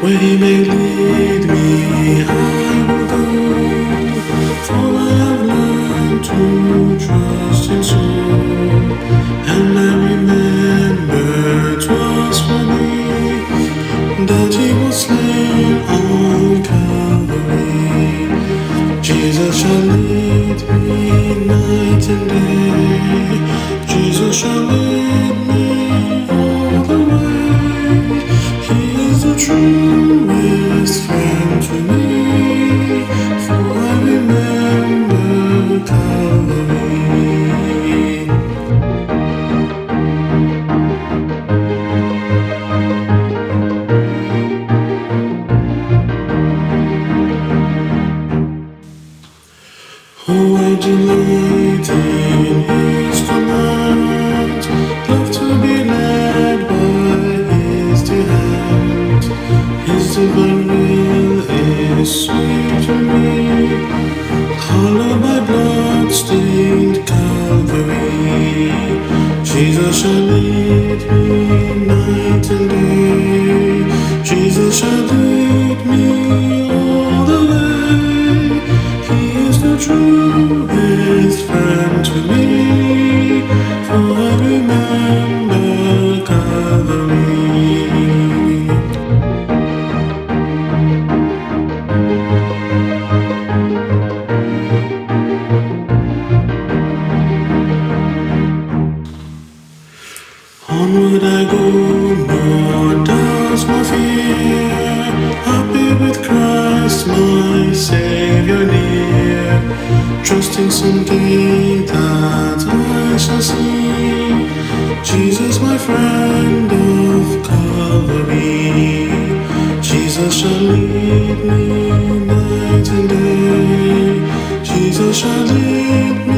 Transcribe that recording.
Where He may lead me, I will go. For I have learned to trust Him so, and I remember 'twas for me that He was slain on Calvary. Jesus shall lead me night and day. Jesus shall lead me all the way. He is the truest friend to me, for I remember Calvary. Oh, I delight in His command, love to be led by His dear hand. His divine will is sweet to me, hallowed by blood-stained Calvary. Jesus shall lead me night and day. Jesus shall lead me all the way. He is the truest friend to me, for I remember Calvary. Onward I go, nor does my fear, happy with Christ my Savior near, trusting someday that I shall see Jesus my friend of Calvary. Jesus shall lead me night and day. Jesus shall lead me